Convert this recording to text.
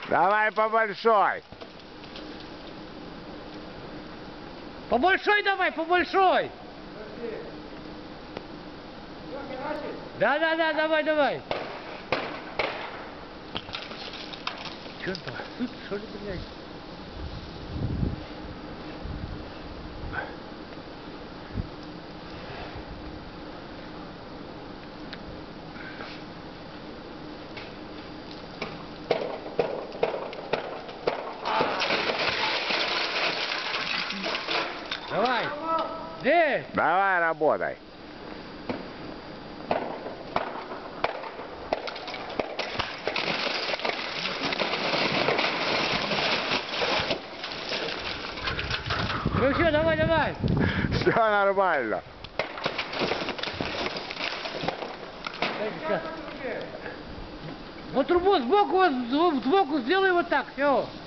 Давай по большой. По большой давай, по большой. Да, давай. Черт, тут что ли, блядь? Давай. Где? Давай работай. Ну все, давай. Все нормально. Вот трубу сбоку сделай вот так, все.